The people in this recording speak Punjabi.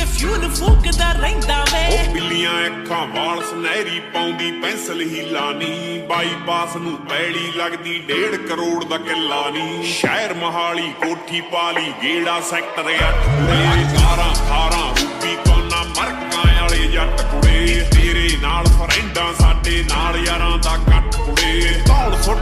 ਫਿਊਲ ਫੂਕਦਾ ਰਹਿੰਦਾ ਵੇ। ਉਹ ਬਿੱਲੀਆਂ ਅੱਖਾਂ ਵਾਲ ਸੁਨਹਿਰੀ ਪਾਉਂਦੀ ਪੈਨਸਲ ਹੀਲਾ ਨੀ। ਬਾਈਪਾਸ ਨੂੰ ਪੈੜੀ ਲੱਗਦੀ 1.5 ਕਰੋੜ ਦਾ ਕਿੱਲਾ ਨੀ। ਸ਼ਹਿਰ ਮਹਾਲੀ ਕੋਠੀ ਪਾਲੀ ਗੇੜਾ ਸੈਕਟਰ 8 ਪੂਰੇ 11 18 ਰੂਪੀ ਕੋਨਾ ਮਰਕ